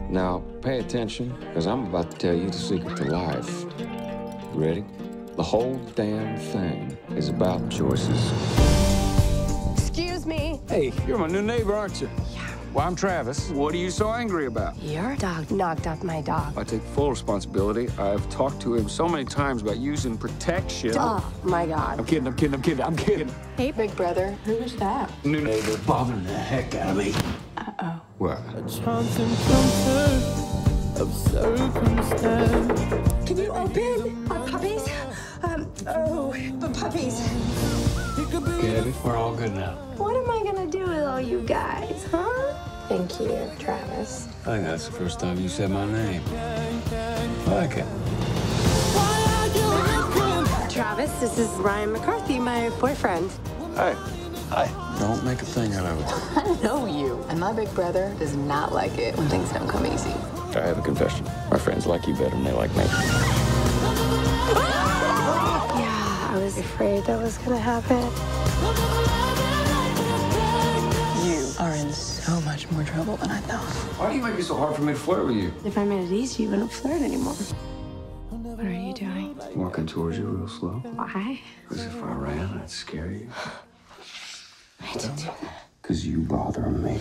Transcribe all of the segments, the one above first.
Now, pay attention, because I'm about to tell you the secret to life. Ready? The whole damn thing is about choices. Excuse me. Hey, you're my new neighbor, aren't you? Yeah. Well, I'm Travis. What are you so angry about? Your dog knocked up my dog. I take full responsibility. I've talked to him so many times about using protection. Oh, my God. I'm kidding. Hey, big brother. Who was that? New neighbor bothering the heck out of me. Uh-oh. What? Can you open puppies? The puppies. Gabby, we're all good now. What am I gonna do with all you guys, huh? Thank you, Travis. I think that's the first time you said my name. I like it. Travis, this is Ryan McCarthy, my boyfriend. Hi. Hi. Don't make a thing out of it. I know you. And my big brother does not like it when things don't come easy. I have a confession. My friends like you better than they like me. Yeah, I was afraid that was gonna happen. You are in so much more trouble than I thought. Why do you make it so hard for me to flirt with you? If I made it easy, you wouldn't flirt anymore. What are you doing? Walking towards you real slow. Why? Because if I ran, I'd scare you. I didn't do that. Because you bother me.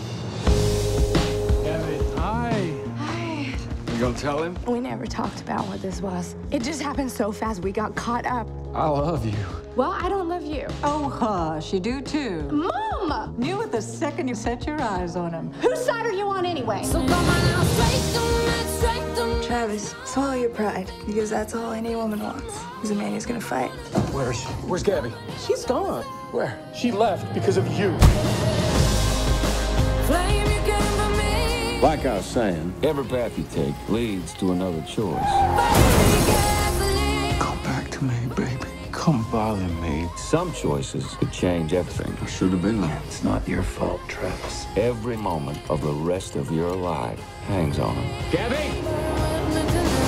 Gabby, hi. Hi. You gonna tell him? We never talked about what this was. It just happened so fast, we got caught up. I love you. Well, I don't love you. Oh, hush, you do too. Mom! Knew it the second you set your eyes on him. Whose side are you on anyway? Travis, swallow your pride, because that's all any woman wants, is a man who's gonna fight. Where is she? Where's Gabby? She's gone. Where? She left because of you. Like I was saying, every path you take leads to another choice. Come back to me, baby. Come bother me. Some choices could change everything. I should have been there. It's not your fault, Travis. Every moment of the rest of your life hangs on them. Gabby!